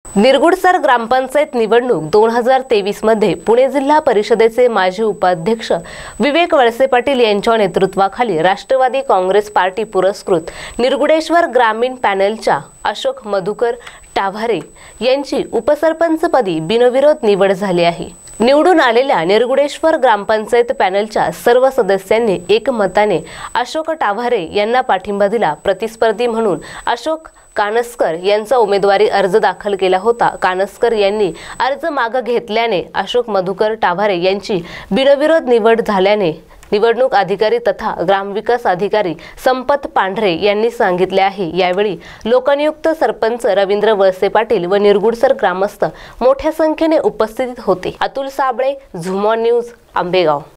निरगुडसर ग्रामपंचायत निवडणूक 2023 मध्ये पुणे जिल्हा परिषदेचे माजी उपाध्यक्ष विवेक वळसे पाटील यांच्या नेतृत्वाखाली राष्ट्रवादी काँग्रेस पार्टी पुरस्कृत निरगुडेश्वर ग्रामीण पॅनलच्या अशोक मधुकर टाभारे यांची उपसरपंचपदी बिनविरोध निवड झाली आहे। निवडून आलेल्या निरगुडेश्वर ग्रामपंचायत पॅनलच्या सर्व सदस्यांनी एकमताने अशोक टाभारे यांना पाठिंबा दिला। प्रतिस्पर्धी म्हणून अशोक कानसकर यांचा उमेदवारी अर्ज दाखल केला होता। कानसकर यांनी अर्ज मागे घेतल्याने अशोक मधुकर टाभारे यांची बिनविरोध निवड झाल्याने निवडणूक अधिकारी तथा ग्रामविकास अधिकारी संपत पांढरे यांनी सांगितले आहे। यावेळी लोकनियुक्त सरपंच रवींद्र वळसे पाटील व निरगुडसर ग्रामस्थ मोठ्या संख्येने उपस्थित होते। अतुल साबळे, झुमॉन न्यूज, आंबेगाव।